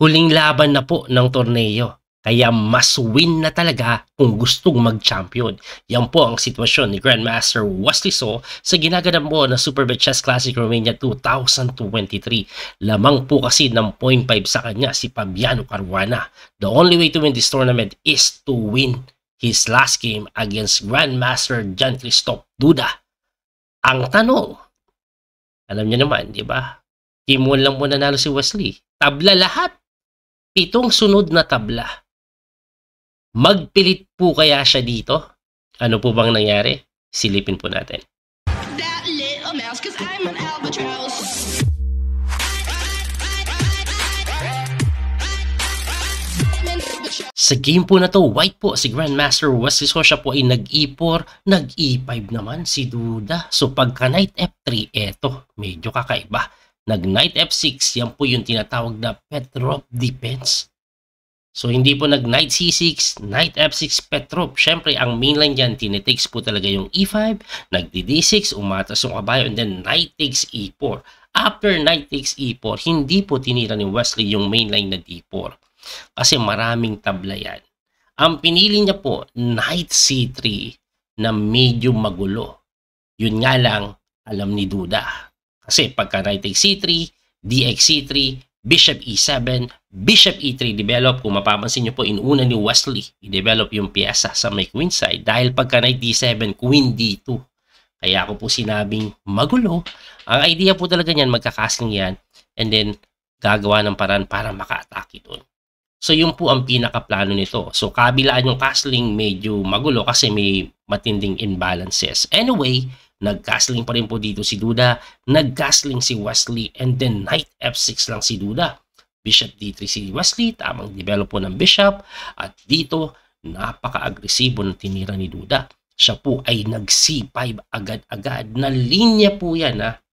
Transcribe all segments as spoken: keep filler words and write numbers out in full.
Huling laban na po ng torneo. Kaya mas win na talaga kung gustong mag-champion. Yan po ang sitwasyon ni Grandmaster Wesley So sa ginaganap po na Superbet Chess Classic Romania two thousand twenty-three. Lamang po kasi ng zero point five sa kanya si Fabiano Caruana. The only way to win this tournament is to win his last game against Grandmaster Jean-Christophe Duda. Ang tanong, alam niyo naman, di ba? Game one lang po nanalo si Wesley. Tabla lahat. Pitong sunod na tabla. Magpilit po kaya siya dito? Ano po bang nangyari? Silipin po natin. That little mouse, 'cause I'm an albatross. Sa game po na to, white po si Grandmaster Wesley So. Siya po ay nag-e four, nag-e five naman si Duda. So pagka knight F three, eto, medyo kakaiba. Nag-knight F six, yan po yung tinatawag na Petrov defense. So hindi po nag-knight C six, knight F six, Petrov. Siyempre, ang mainline dyan, tinitakes po talaga yung E five, nag-D six, umatas yung kabayo, and then knight takes E four. After knight takes E four, hindi po tinira ni Wesley yung mainline na D four. Kasi maraming tabla yan. Ang pinili niya po, knight C three na medyo magulo. Yun nga lang, alam ni Duda. Kasi pagka knight takes C three, D X C three, Bishop E seven, Bishop E three develop. Kung mapapansin nyo po, inuna ni Wesley i-develop yung piyesa sa may queen side. Dahil pagka knight D seven, Queen D two. Kaya ako po sinabing magulo. Ang idea po talaga niyan, magkakasling yan. And then, gagawa ng paraan para maka-atake doon. So, yun po ang pinaka-plano nito. So, kabilaan yung castling medyo magulo kasi may matinding imbalances. Anyway, nag-castling pa rin po dito si Duda. Nag-castling si Wesley. And then, knight F six lang si Duda. Bishop D three si Wesley. Tamang develop po ng bishop. At dito, napaka-agresibo ng tinira ni Duda. Siya po ay nag-C five agad-agad. Na linya po yan, ha?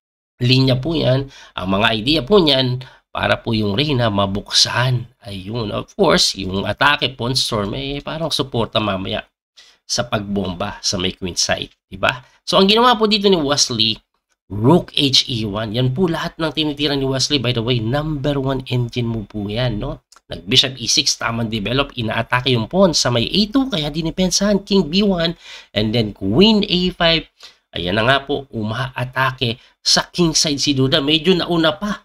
Linya po yan. Ang mga idea po niyan, para po yung reyna mabuksan. Ayun, of course, yung atake, pawn storm, eh, parang suporta mamaya sa pagbomba sa may queen side, diba? So, ang ginawa po dito ni Wesley, Rook H E one. Yan po lahat ng tinitira ni Wesley. By the way, number one engine mo po yan, no? Nag-Bishop E six, tamang develop, inaatake yung pawn sa may A two, kaya dinipensahan, King B one, and then Queen A five. Ayan na nga po, umaatake sa king side si Duda. Medyo nauna pa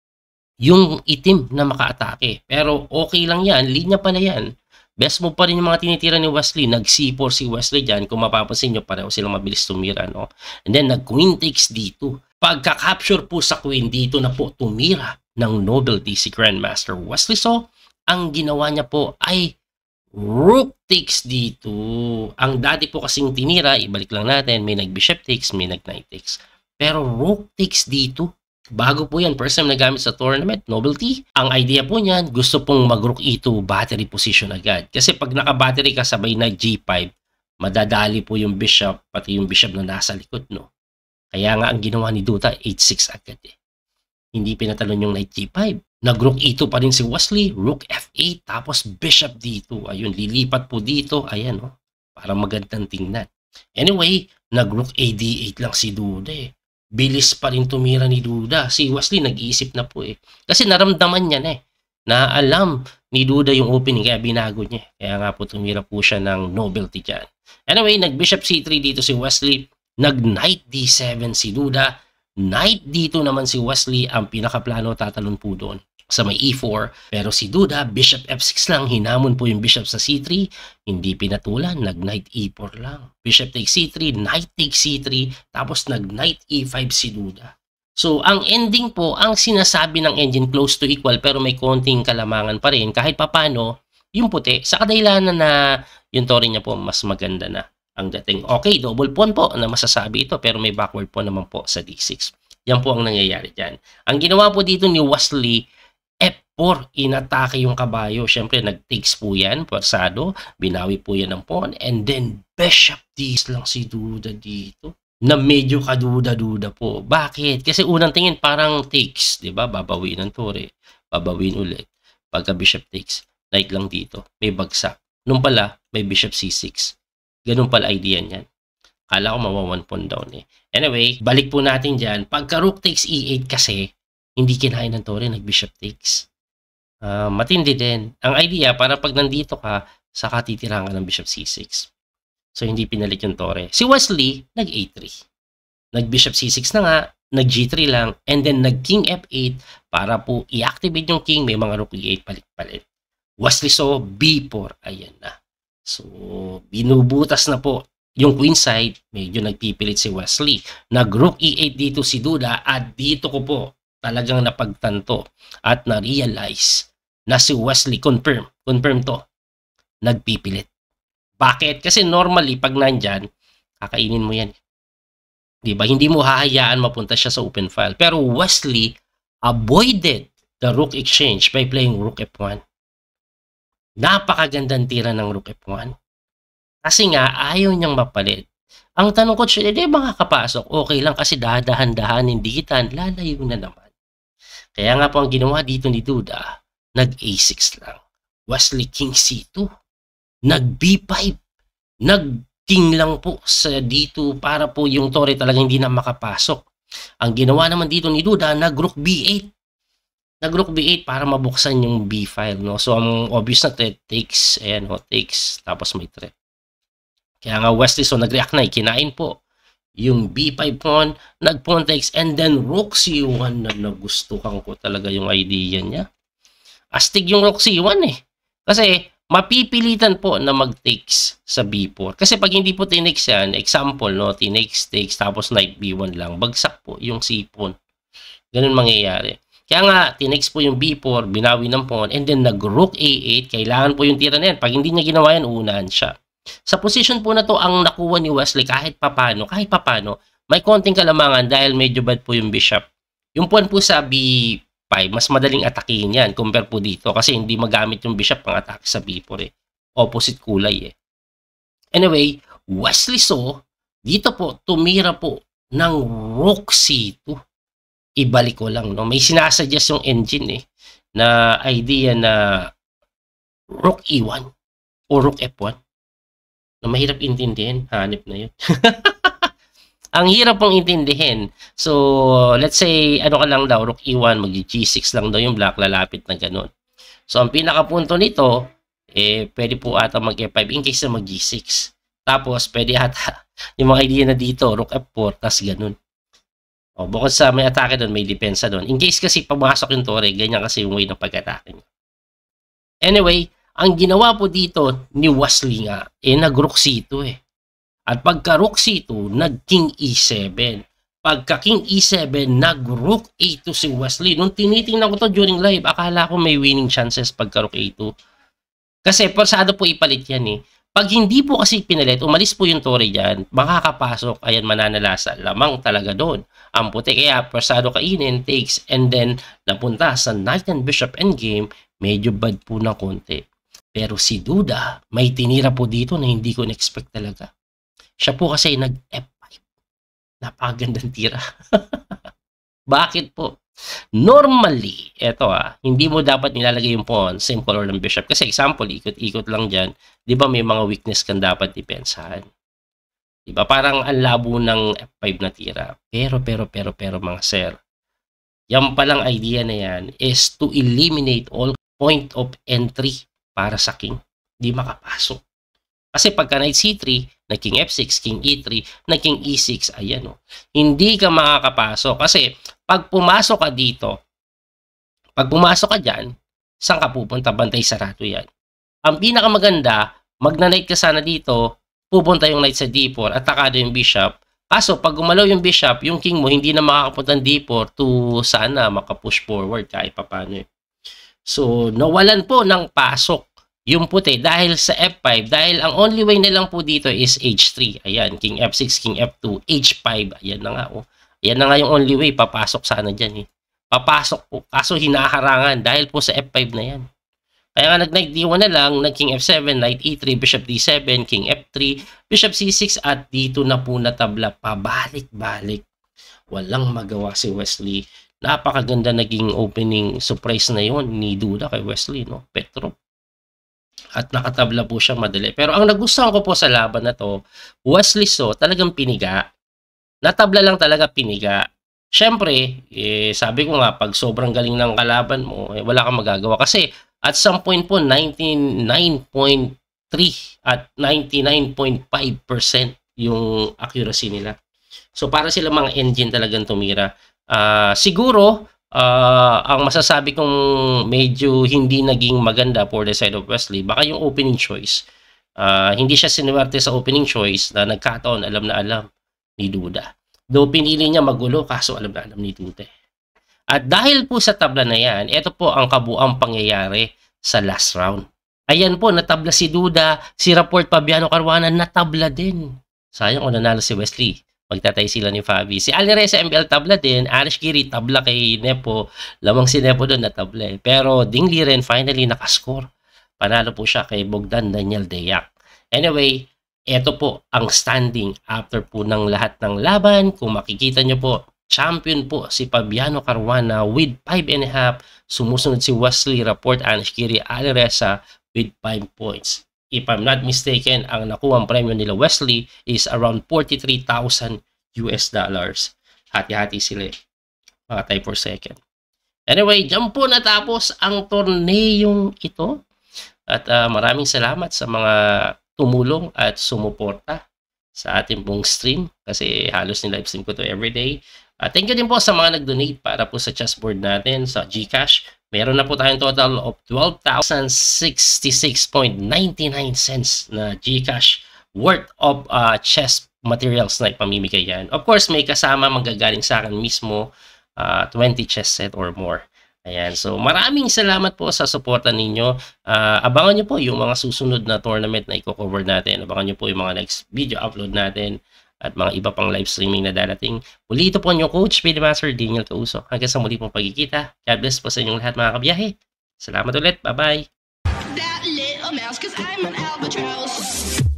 yung itim na makaatake. Pero okay lang yan, linya pa na yan. Best move pa rin yung mga tinitira ni Wesley. Nag-C four si Wesley dyan. Kung mapapansin nyo, pareho silang mabilis tumira, no? And then, nag-Queen takes D two. Pagka-capture po sa Queen, dito na po tumira ng nobility si Grandmaster Wesley So. Ang ginawa niya po ay Rook takes D two. Ang dati po kasing tinira, ibalik lang natin, may nag-Bishop takes, may nag-Knight takes. Pero Rook takes D two, bago po yan, first time nagamit sa tournament, nobility. Ang idea po niyan, gusto pong mag-Rook E two battery position agad. Kasi pag naka-battery ka sabay na G five, madadali po yung bishop, pati yung bishop na nasa likod, no? Kaya nga ang ginawa ni Duda, H six agad eh. Hindi pinatalon yung knight G five. Nag-Rook E two pa rin si Wesley, Rook F eight, tapos Bishop D two. Ayun, lilipat po dito. Ayan, no? Para magandang tingnan. Anyway, nag-Rook A D eight lang si Duda eh. Bilis pa rin tumira ni Duda. Si Wesley nag-iisip na po eh. Kasi naramdaman niya na eh. Na alam ni Duda yung opening kaya binago niya. Kaya nga po tumira po siya ng nobility dyan. Anyway, nag-Bishop C three dito si Wesley. Nag-Knight D seven si Duda. Knight D two naman si Wesley. Ang pinakaplano tatalon po doon sa may E four. Pero si Duda, Bishop F six lang. Hinamon po yung Bishop sa C three. Hindi pinatulan. Nag-Knight E four lang. Bishop takes C three. Knight takes C three. Tapos nag-Knight E five si Duda. So, ang ending po, ang sinasabi ng engine close to equal pero may konting kalamangan pa rin. Kahit papano, yung puti, sa kadahilanan na yung tore niya po, mas maganda na ang dating. Okay, double pawn po na masasabi ito pero may backward pawn naman po sa D six. Yan po ang nangyayari dyan. Ang ginawa po dito ni Wesley, F four, inatake yung kabayo. Siyempre, nag-takes po yan, pwersado. Binawi po yan ng pawn. And then, Bishop D lang si Duda dito. Na medyo kaduda-duda po. Bakit? Kasi unang tingin, parang takes. Diba? Babawin ng tore. Babawin ulit. Pagka Bishop takes, knight lang dito. May bagsak. Nung pala, may Bishop C six. Ganun pala idea niyan. Kala ko mawa one pawn down eh. Anyway, balik po natin dyan. Pagka Rook takes E eight kasi, hindi kinain ng tore, nag-Bishop takes. Ah, matindi din. Ang idea para 'pag nandito ka, saka titirahan ka ng bishop c six. So, hindi pinalit yung tore. Si Wesley, nag-a three. Nag-bishop c six na nga, nag-g three lang, and then nag-king f eight para po i-activate yung king, may mga rook e eight palit-palit. Wesley so, b four, ayan na. So, binubutas na po yung queen side, medyo nagpipilit si Wesley. Nag-rook e eight dito si Duda, at dito ko po talagang napagtanto at na-realize na si Wesley, confirm, confirm to, nagpipilit. Bakit? Kasi normally, pag nandyan, kakainin mo yan. Diba? Hindi mo hahayaan mapunta siya sa open file. Pero Wesley avoided the rook exchange by playing rook f one. Napakagandang tira ng rook f one. Kasi nga, ayaw niyang mapalit. Ang tanong ko, di ba makakapasok? Okay lang kasi dahan-dahan, hindi kitan, lalayo na naman. Kaya nga po ang ginawa dito ni Duda, nag-a six lang. Wesley king c two. Nag-b five. Nag-king lang po sa d two para po yung tore talaga hindi na makapasok. Ang ginawa naman dito ni Duda, nag-rook b eight. Nag-rook b eight para mabuksan yung b file, no? So, ang obvious na threat takes, ayan, no, takes, tapos may threat. Kaya nga Wesley, so nag-react na, kinain po yung b five pawn, nag-pawn takes, and then rook c one na nagustuhan ko talaga yung idea niya. Astig yung rook c one eh. Kasi, mapipilitan po na mag-takes sa b four. Kasi pag hindi po tinakes yan, example, no, tinakes, takes, tapos knight b one lang, bagsak po yung c pawn. Ganun mangyayari. Kaya nga, tinakes po yung b four, binawi ng pawn, and then nag-rook a eight, kailangan po yung tira na yan. Pag hindi niya ginawa yan, unahan siya. Sa position po na to, ang nakuha ni Wesley, kahit papano, kahit papano, may konting kalamangan dahil medyo bad po yung bishop. Yung pawn po sa b five, mas madaling atakihin yan compare po dito kasi hindi magamit yung bishop pang atake sa b four eh. Opposite kulay eh. Anyway, Wesley so, dito po, tumira po ng rook c two. Ibalik ko lang, no? May sinasuggest yung engine eh, na idea na rook e one o rook f one. Na mahirap intindihin, hanip na yun. Ang hirap pong intindihin. So, let's say, ano ka lang daw, rook e one, mag-g six lang daw yung black, lalapit na ganun. So, ang pinakapunto nito, eh, pwede po ata mag-f five in case na mag-g six. Tapos, pwede ata, yung mga idea na dito, rook f four, tas ganun. O, bukod sa may atake doon, may depensa doon. In case kasi pumasok yung tore, ganyan kasi yung way ng pag-atake niya. Anyway, ang ginawa po dito ni Wesley nga, eh, nag-rook c two eh. At pagka rook c two, nag-king e seven. Pagka king e seven, nag-rook a two si Wesley. Nung tinitingnan ko to during live, akala ko may winning chances pagka rook a two. Kasi persado po ipalit yan eh. Pag hindi po kasi pinalit, umalis po yung tore dyan, makakapasok, ayan, mananalasa. Lamang talaga doon. Ang puti, kaya persado kainin, takes, and then napunta sa knight and bishop endgame, medyo bad po na konti. Pero si Duda, may tinira po dito na hindi ko na-expect talaga. Siya po kasi nag-f five. Napakagandang tira. Bakit po? Normally, eto ah, hindi mo dapat nilalagay yung pawn, same color ng bishop. Kasi example, ikot-ikot lang dyan. Di ba may mga weakness kang dapat depensahan? Di ba? Parang ang labo ng f five na tira. Pero, pero, pero, pero mga sir, yan palang idea na yan is to eliminate all point of entry para sa king. Di makapasok. Kasi pagka knight c three, na king f six, king e three, na king e six, ayan o. Hindi ka makakapasok. Kasi pag pumasok ka dito, pag pumasok ka dyan, saan ka pupunta? Bantay sarado yan. Ang pinakamaganda, magna-knight ka sana dito, pupunta yung knight sa d four, atakado yung bishop. Kaso pag gumalaw yung bishop, yung king mo, hindi na makakapunta ng d four to sana makapush forward kahit papano eh. So, nawalan po ng pasok yung puti dahil sa f five, dahil ang only way na lang po dito is h three. Ayan, king f six, king f two, h five. Ayan na nga oh. Ayan na nga yung only way, papasok sana dyan eh. Papasok po, kaso hinaharangan dahil po sa f five na yan. Kaya nga nag-knight d one na lang, nag-king f seven, knight e three, bishop d seven, king f three, bishop c six, at dito na po natabla, pabalik-balik. Walang magawa si Wesley. Napakaganda naging opening surprise na yon ni Duda kay Wesley, no? Petrov. At nakatabla po siya madali. Pero ang nagustuhan ko po sa laban na to, Wesley so talagang piniga. Natabla lang talaga piniga. Siyempre, eh, sabi ko nga, pag sobrang galing ng kalaban mo, eh, wala kang magagawa. Kasi at some point po, ninety-nine point three at ninety-nine point five percent yung accuracy nila. So para sila mga engine talagang tumira. Ah, siguro, ah, ang masasabi kong medyo hindi naging maganda for the side of Wesley, baka yung opening choice. Ah, hindi siya sinuwerte sa opening choice na nagkataon alam na alam ni Duda. Though pinili niya magulo, kaso alam na alam ni Duda. At dahil po sa tabla na yan, ito po ang kabuang pangyayari sa last round. Ayan po, natabla si Duda, si Rapport Fabiano Caruana, natabla din. Sayang kung nanalo si Wesley. Magtatay sila ni Fabi. Si Alireza M L tabla din, Arish Giri tabla kay Nepo. Lamang si Nepo doon natabla eh. Pero Ding Liren finally nakascore. Panalo po siya kay Bogdan Daniel Deyak. Anyway, ito po ang standing after po ng lahat ng laban. Kung makikita nyo po, champion po si Fabiano Caruana with five and a half. Sumusunod si Wesley, Rapport, Anish Giri, Alireza with five points. If I'm not mistaken, ang nakuha ang premyo nila Wesley is around forty-three thousand U S dollars. Hati-hati sila. Mga tie for second. Anyway, dyan po natapos ang torneyong ito. At uh, maraming salamat sa mga tumulong at sumuporta sa ating pong stream kasi halos ni live stream ko to everyday. Uh, thank you din po sa mga nag-donate para po sa chessboard natin sa GCash. Meron na po tayong total of twelve thousand sixty-six point nine nine cents na GCash worth of uh, chess materials na ipamimigay yan. Of course, may kasama manggagaling sa akin mismo uh, twenty chess set or more. Ayan, so maraming salamat po sa suporta ninyo. Uh, abangan nyo po yung mga susunod na tournament na i-cover natin. Abangan nyo po yung mga next video upload natin at mga iba pang live streaming na darating. Muli ito po yung Coach Speedmaster Daniel Causo. Hanggang sa muli pong pagkikita. God bless po sa inyong lahat mga kabiyahe. Salamat ulit. Bye-bye. That little mouse, 'cause I'm an albatross.